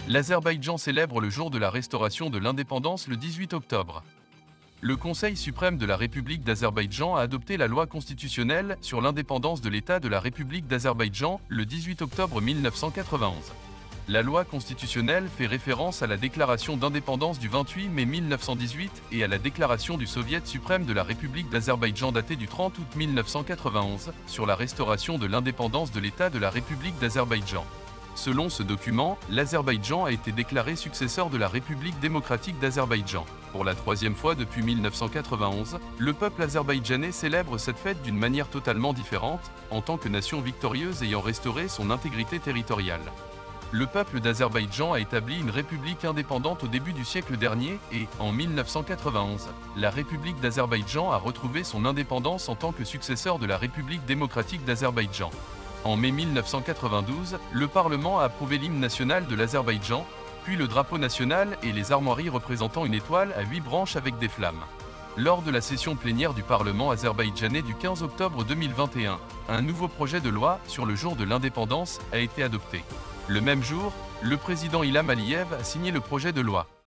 L'Azerbaïdjan célèbre le jour de la restauration de l'indépendance le 18 octobre. Le Conseil suprême de la République d'Azerbaïdjan a adopté la loi constitutionnelle sur l'indépendance de l'État de la République d'Azerbaïdjan le 18 octobre 1991. La loi constitutionnelle fait référence à la déclaration d'indépendance du 28 mai 1918 et à la déclaration du Soviet suprême de la République d'Azerbaïdjan datée du 30 août 1991 sur la restauration de l'indépendance de l'État de la République d'Azerbaïdjan. Selon ce document, l'Azerbaïdjan a été déclaré successeur de la République démocratique d'Azerbaïdjan. Pour la troisième fois depuis 1991, le peuple azerbaïdjanais célèbre cette fête d'une manière totalement différente, en tant que nation victorieuse ayant restauré son intégrité territoriale. Le peuple d'Azerbaïdjan a établi une république indépendante au début du siècle dernier et, en 1991, la République d'Azerbaïdjan a retrouvé son indépendance en tant que successeur de la République démocratique d'Azerbaïdjan. En mai 1992, le Parlement a approuvé l'hymne national de l'Azerbaïdjan, puis le drapeau national et les armoiries représentant une étoile à 8 branches avec des flammes. Lors de la session plénière du Parlement azerbaïdjanais du 15 octobre 2021, un nouveau projet de loi sur le jour de l'indépendance a été adopté. Le même jour, le président Ilham Aliyev a signé le projet de loi.